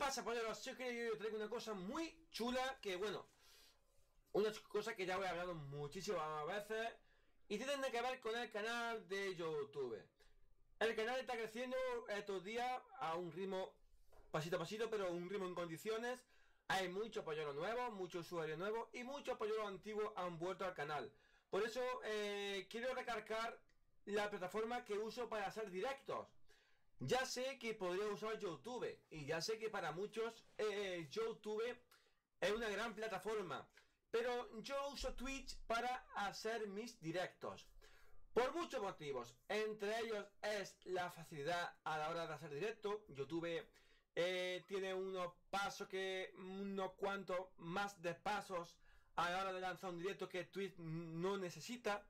pasa, polleros? Sí que yo traigo una cosa muy chula que, bueno, una cosa que ya he hablado muchísimas veces y tiene que ver con el canal de YouTube. El canal está creciendo estos días a un ritmo pasito a pasito, pero un ritmo en condiciones. Hay muchos polleros nuevos, muchos usuarios nuevos y muchos polleros antiguos han vuelto al canal. Por eso quiero recargar la plataforma que uso para hacer directos. Ya sé que podría usar YouTube y ya sé que para muchos YouTube es una gran plataforma, pero yo uso Twitch para hacer mis directos. Por muchos motivos, entre ellos es la facilidad a la hora de hacer directo. YouTube tiene unos cuantos más de pasos a la hora de lanzar un directo que Twitch no necesita.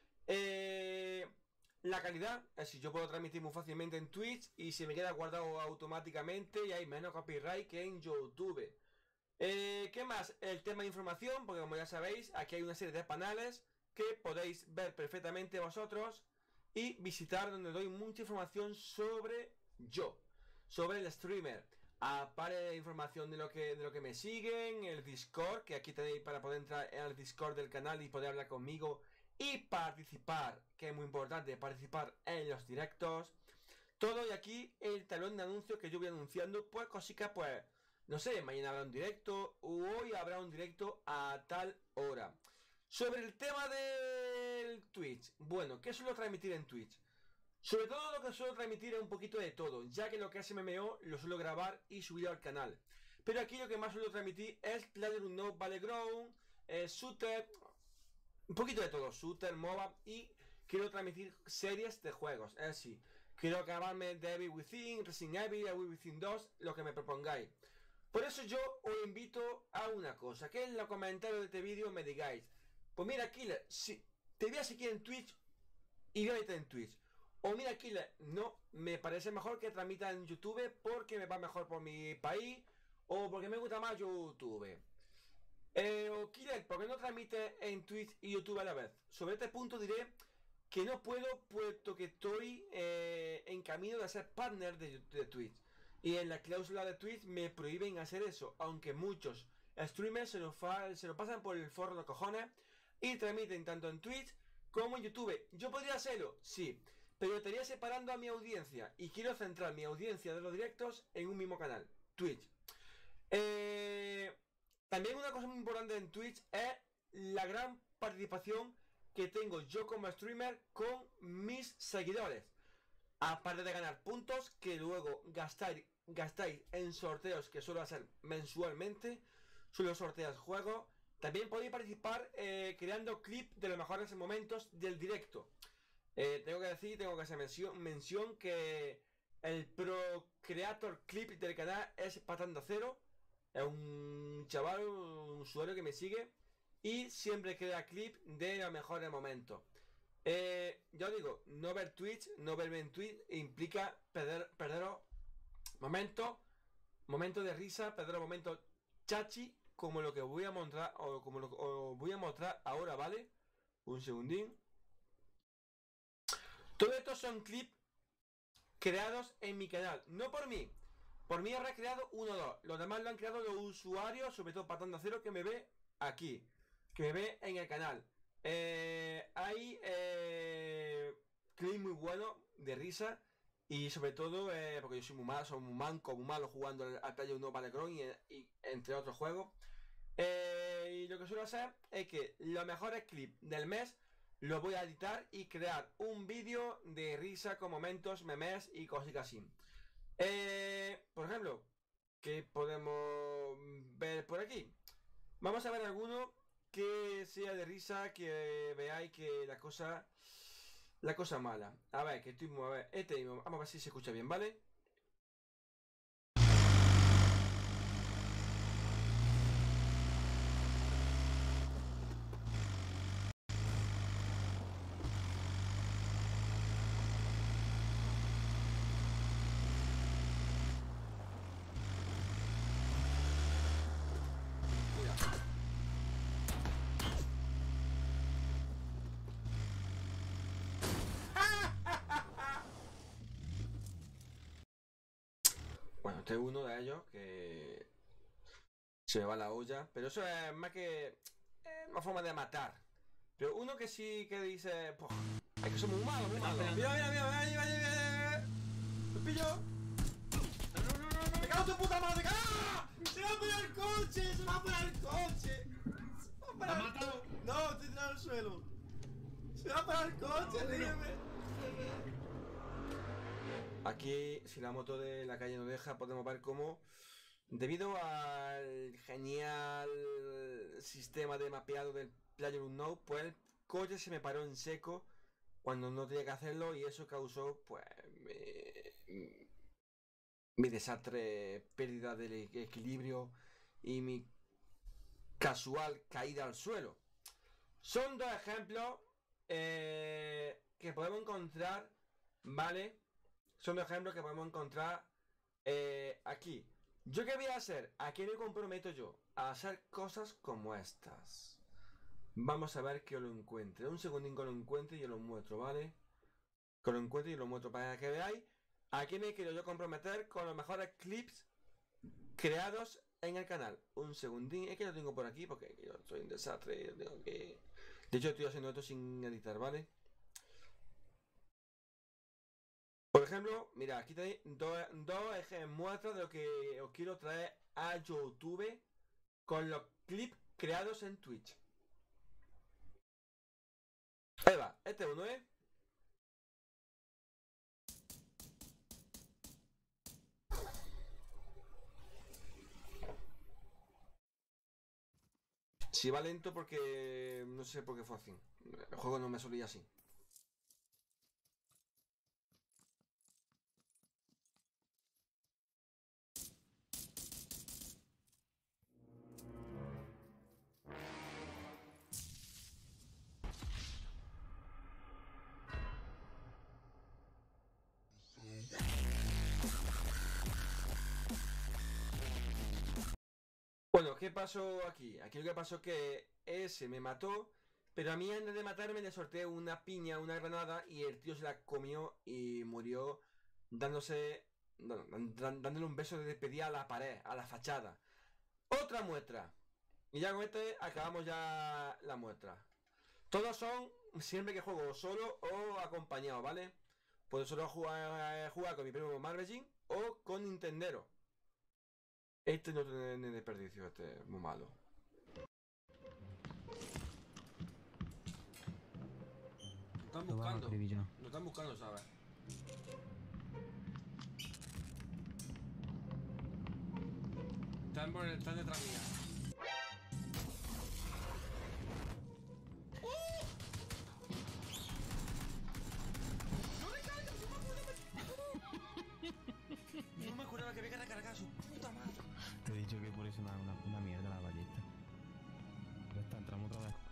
La calidad, es decir, yo puedo transmitir muy fácilmente en Twitch y se me queda guardado automáticamente y hay menos copyright que en YouTube. ¿Qué más? El tema de información, porque como ya sabéis, aquí hay una serie de paneles que podéis ver perfectamente vosotros y visitar, donde doy mucha información sobre sobre el streamer. Aparte de información de lo que me siguen, el Discord, que aquí tenéis para poder entrar en el Discord del canal y poder hablar conmigo y participar, que es muy importante, participar en los directos. Todo, y aquí el talón de anuncio que yo voy anunciando, pues cositas, pues no sé, mañana habrá un directo o hoy habrá un directo a tal hora. Sobre el tema del Twitch, bueno, ¿qué suelo transmitir en Twitch? Sobre todo lo que suelo transmitir es un poquito de todo, ya que lo que es MMO lo suelo grabar y subir al canal. Pero aquí lo que más suelo transmitir es PlayerUnknown's Battleground, Shooter, un poquito de todo, Shooter, MOBA, y quiero transmitir series de juegos, es decir, quiero acabarme de Evil Within, Resident Evil, Evil Within 2, lo que me propongáis. Por eso yo os invito a una cosa, que en los comentarios de este vídeo me digáis, pues mira Killer, si te voy a seguir en Twitch y voy a en Twitch. O mira Killer, no, me parece mejor que transmita en YouTube porque me va mejor por mi país o porque me gusta más YouTube. O Killer, ¿por qué no transmite en Twitch y YouTube a la vez? Sobre este punto diré que no puedo, puesto que estoy en camino de ser partner de Twitch. Y en la cláusula de Twitch me prohíben hacer eso, aunque muchos streamers se lo pasan por el forro de cojones y transmiten tanto en Twitch como en YouTube. ¿Yo podría hacerlo? Sí, pero estaría separando a mi audiencia y quiero centrar mi audiencia de los directos en un mismo canal, Twitch. También una cosa muy importante en Twitch es la gran participación que tengo yo como streamer con mis seguidores. Aparte de ganar puntos que luego gastáis en sorteos que suelo hacer mensualmente, suelo sortear juegos. También podéis participar creando clips de los mejores momentos del directo. Tengo que hacer mención que el Pro Creator Clip del canal es Patanda Cero. Es un chaval, un usuario que me sigue y siempre crea clip de los mejores momentos. Ya os digo, no ver Twitch, no verme en Twitch implica perderos momentos de risa, perderos momentos chachi, como lo que voy a mostrar, o como lo que os voy a mostrar ahora, ¿vale? Un segundín. Todo esto son clips creados en mi canal, no por mí. Por mí habrá creado uno o dos. Los demás lo han creado los usuarios, sobre todo Patanda Cero, que me ve aquí, que me ve en el canal. Hay clips muy buenos de risa y sobre todo porque yo soy muy malo, soy muy manco, muy malo jugando al PlayerUnknown's Battleground y entre otros juegos. Y lo que suelo hacer es que los mejores clips del mes los voy a editar y crear un vídeo de risa con momentos, memes y cositas así. Por ejemplo, ¿qué podemos ver por aquí? Vamos a ver alguno que sea de risa, que veáis que la cosa mala. A ver, que estoy a ver, este mismo, vamos a ver si se escucha bien, ¿vale? Bueno, este es uno de ellos que se me va la olla, pero eso es más que una forma de matar. Pero uno que sí que dice, pues, es que somos muy malos, muy malos. Mira, mira, mira, mira, ¿me pillo? No. ¡Me cago en tu puta madre! ¡Ah! ¡Se va a poner el coche! ¡Se va a poner el coche! ¿Me has matado? No, estoy tirado al suelo. ¡Se va a poner el coche! ¡Lígueme! Aquí, si la moto de la calle no deja, podemos ver cómo, debido al genial sistema de mapeado del PlayerUnknown, pues el coche se me paró en seco cuando no tenía que hacerlo y eso causó, pues, mi desastre, pérdida del equilibrio y mi casual caída al suelo. Son dos ejemplos que podemos encontrar, ¿vale? Son dos ejemplos que podemos encontrar aquí. ¿Yo qué voy a hacer? ¿A qué me comprometo yo? A hacer cosas como estas. Vamos a ver que lo encuentre. Un segundín que lo encuentre y yo lo muestro, ¿vale? Que lo encuentre y lo muestro para que veáis a qué me quiero yo comprometer con los mejores clips creados en el canal. Un segundín, es que lo tengo por aquí porque yo soy un desastre. Yo tengo que... De hecho, estoy haciendo esto sin editar, ¿vale? Por ejemplo, mira, aquí tenéis dos muestras de lo que os quiero traer a YouTube con los clips creados en Twitch. Eva, este uno es. Si va lento porque no sé por qué fue así. El juego no me solía así. Bueno, ¿qué pasó aquí? Aquí lo que pasó es que ese me mató, pero a mí antes de matarme le sorteé una piña, una granada, y el tío se la comió y murió dándose, dándole un beso de despedida a la pared, a la fachada. Otra muestra. Y ya con este acabamos ya la muestra. Todos son siempre que juego solo o acompañado, ¿vale? Puedo solo jugar con mi primo Marvejin o con Nintendero. Este no tiene desperdicio, este es muy malo. Nos están buscando. Nos están buscando, ¿sabes? Están detrás mía. No me acordaba que había que recargar a su puta madre. Te he dicho que por eso una mierda la ballesta. Ya está, entramos otra vez.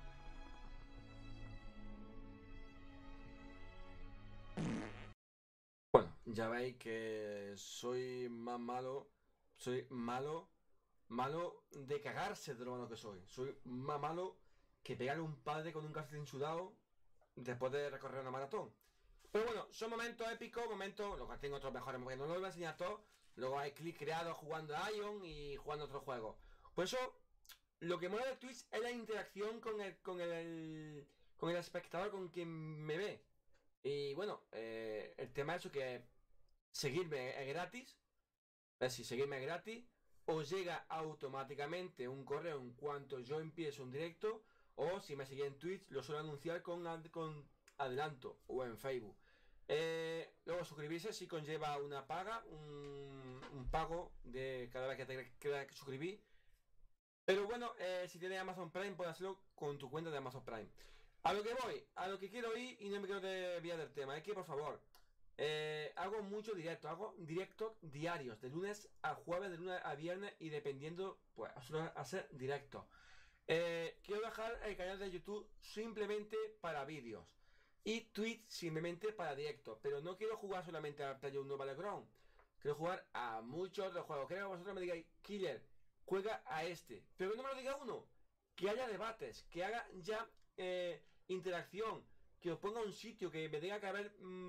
Bueno, ya veis que soy más malo. Soy malo de cagarse de lo malo que soy. Soy más malo que pegarle un padre con un calcetín sudado después de recorrer una maratón. Pero bueno, son momentos épicos, momentos, los que tengo otros mejores, porque no los voy a enseñar todos. Luego hay clips creados jugando a Ion y jugando a otros juegos. Por eso, lo que mola de Twitch es la interacción con el espectador, con quien me ve. Y bueno, el tema es eso, que seguirme es gratis. Es decir, seguirme es gratis. Os llega automáticamente un correo en cuanto yo empiezo un directo. O si me seguís en Twitch, lo suelo anunciar con adelanto o en Facebook. Luego suscribirse sí conlleva una paga, un pago de cada vez que te suscribís. Pero bueno, si tienes Amazon Prime, puedes hacerlo con tu cuenta de Amazon Prime. A lo que voy, a lo que quiero ir y no me quiero desviar del tema, es que por favor, hago mucho directo, hago directos diarios, de lunes a jueves, de lunes a viernes y dependiendo, pues, hacer directos. Quiero dejar el canal de YouTube simplemente para vídeos y Twitch simplemente para directos, pero no quiero jugar solamente a PlayerUnknown Battleground, quiero jugar a muchos otros juegos. Quiero que vosotros me digáis, Killer, juega a este, pero que no me lo diga uno, que haya debates, que haga ya interacción, que os ponga un sitio, que me tenga que haber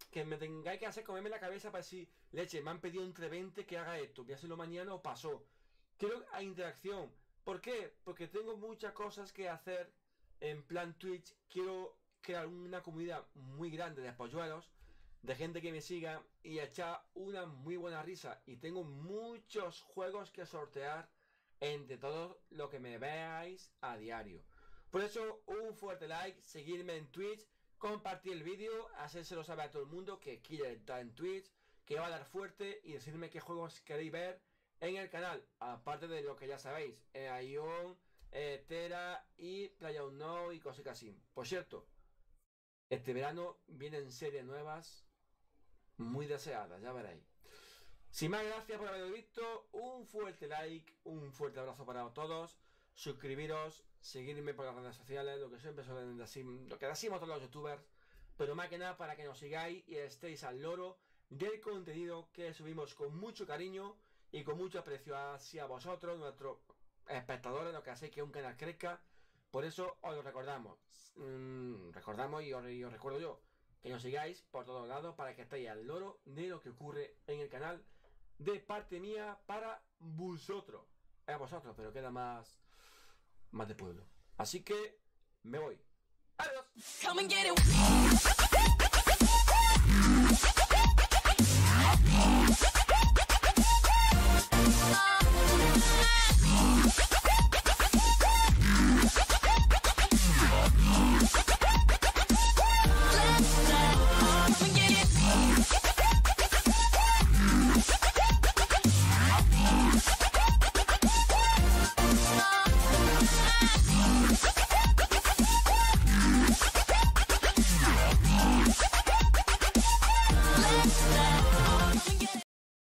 que me tengáis que hacer comerme la cabeza para decir, leche, me han pedido entre 20 que haga esto, voy a hacerlo mañana o pasó. Quiero a interacción. ¿Por qué? Porque tengo muchas cosas que hacer en plan Twitch. Quiero crear una comunidad muy grande de polluelos, de gente que me siga y echar una muy buena risa. Y tengo muchos juegos que sortear entre todo lo que me veáis a diario. Por eso, un fuerte like, seguirme en Twitch, compartir el vídeo, hacérselo saber a todo el mundo que quiere estar en Twitch, que va a dar fuerte y decirme qué juegos queréis ver en el canal. Aparte de lo que ya sabéis, Ion, Tera y PlayerUnknown y cosas así. Por cierto, este verano vienen series nuevas muy deseadas, ya veréis. Sin más, gracias por haberlo visto. Un fuerte like, un fuerte abrazo para todos. Suscribiros, seguirme por las redes sociales, lo que siempre suelen decir, lo que decimos todos los youtubers, pero más que nada para que nos sigáis y estéis al loro del contenido que subimos con mucho cariño y con mucho aprecio hacia vosotros, nuestros espectadores, lo que hacéis que un canal crezca. Por eso os lo recordamos. Recordamos y os recuerdo yo que nos sigáis por todos lados para que estéis al loro de lo que ocurre en el canal de parte mía para vosotros. Es a vosotros, pero queda más de pueblo. Así que me voy. ¡Adiós! Come and get it.